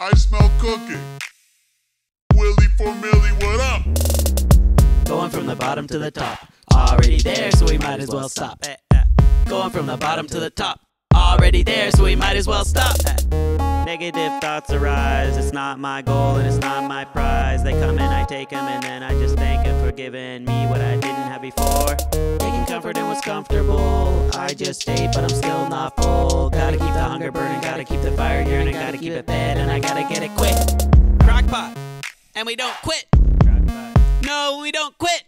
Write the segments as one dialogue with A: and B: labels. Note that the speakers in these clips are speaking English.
A: I smell cooking. Willie for Millie, what up?
B: Going from the bottom to the top. Already there, so we might as well stop. Going from the bottom to the top. Already there, so we might as well stop. Negative thoughts arise. It's not my goal and it's not my prize. They come and I take them, and then I just thank them for giving me what I didn't have before. Taking comfort in what's comfortable. I just ate, but I'm still not full. Gotta keep the hunger burning, gotta keep the fire yearning, gotta keep it bad, and I gotta get it quick. Crockpot, and we don't quit. No, we don't quit.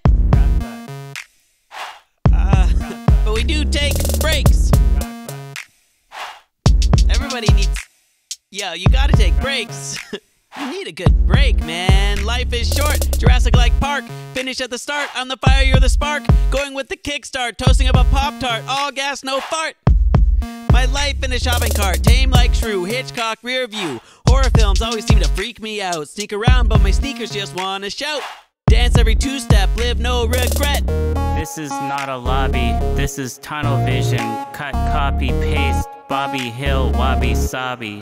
B: But we do take breaks. Everybody needs... Yo, you gotta take breaks. You need a good break, man. Life is short. Jurassic-like Park. Finish at the start. I'm the fire, you're the spark. Going with the kickstart. Toasting up a Pop-Tart. All gas, no fart. My life in a shopping cart. Tame like Shrew. Hitchcock, rear view. Horror films always seem to freak me out. Sneak around, but my sneakers just wanna shout. Dance every two-step. Live no regret.
C: This is not a lobby. This is tunnel vision. Cut, copy, paste. Bobby Hill, wabi sabi.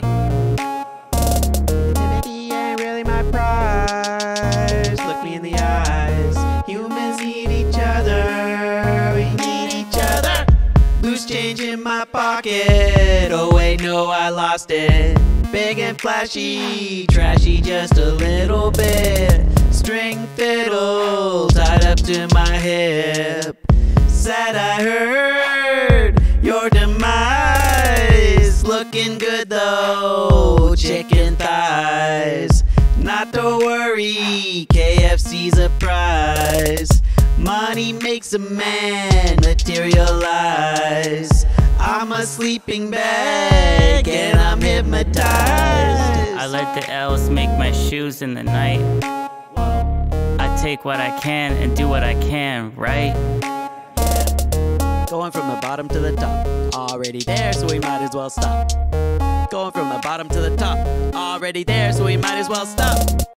B: Infinity ain't really my prize. Look me in the eyes. Humans need each other. We need each other. Loose change in my pocket. Oh wait, no, I lost it. Big and flashy, trashy just a little bit. String fiddle tied up to my hip. Sad I heard your demise. Looking good though, chicken thighs. Not to worry, KFC's a prize. Money makes a man materialize. I'm a sleeping bag and I'm hypnotized.
C: I let the L's make my shoes in the night. I take what I can and do what I can, right? Going from the bottom to the top. Already there, so we might as well stop. Going from the bottom to the top. Already there, so we might as well stop.